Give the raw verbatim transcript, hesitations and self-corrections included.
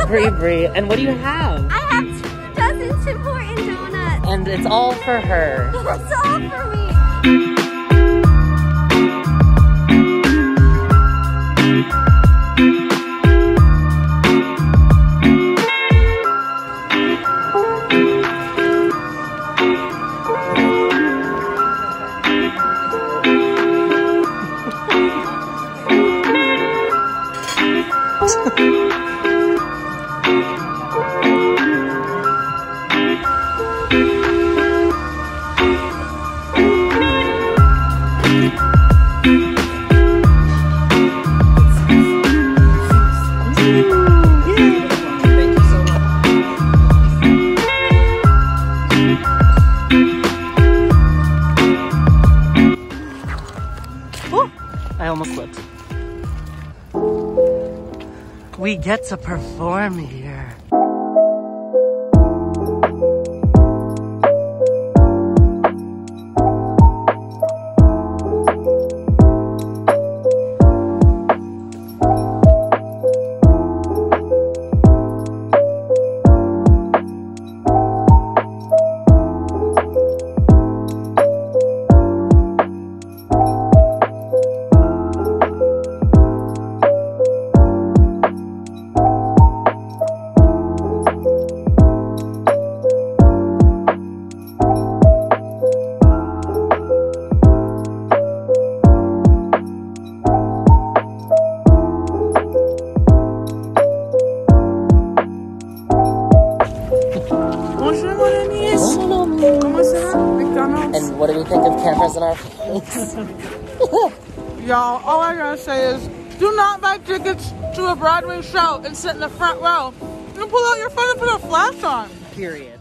Brie Brie. And what do you have? I have two dozen Tim Horton donuts. And it's all for her. It's all for me. I almost slipped. We get to perform here. And what do we think of cameras in our face? Y'all, all I gotta say is, do not buy tickets to a Broadway show and sit in the front row and pull out your phone and put a flash on. Period.